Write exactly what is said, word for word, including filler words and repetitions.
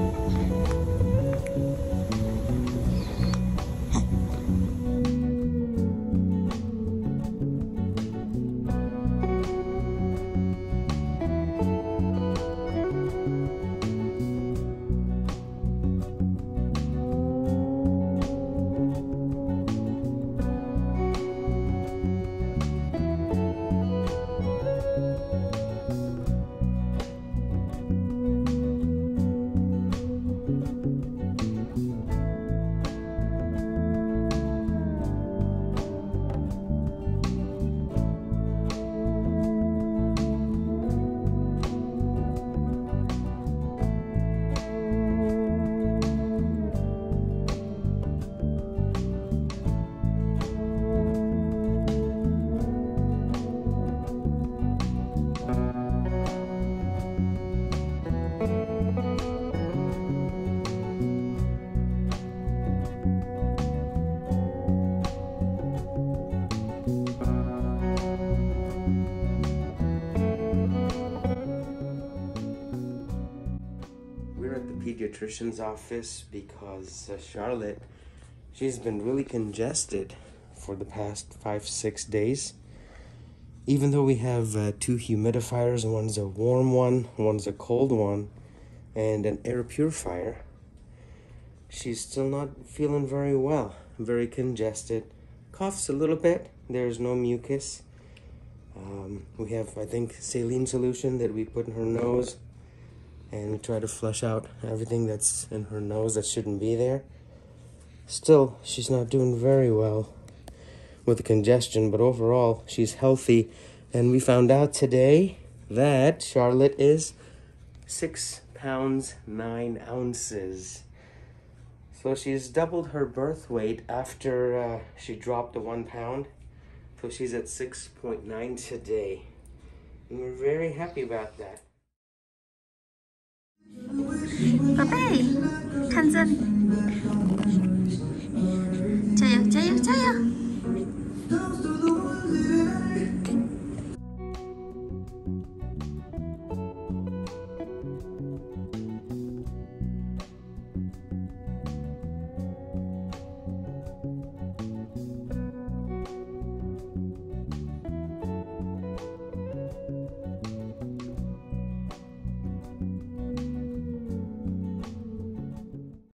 Pediatrician's office because uh, Charlotte, she's been really congested for the past five six days. Even though we have uh, two humidifiers, one's a warm one, one's a cold one, and an air purifier, she's still not feeling very well. Very congested, coughs a little bit. There's no mucus. Um, we have, I think, saline solution that we put in her nose, and we try to flush out everything that's in her nose that shouldn't be there. Still, she's not doing very well with the congestion, but overall, she's healthy. And we found out today that Charlotte is six pounds, nine ounces. So she's doubled her birth weight after uh, she dropped the one pound. So she's at six point nine today. And we're very happy about that. 宝贝，看这里。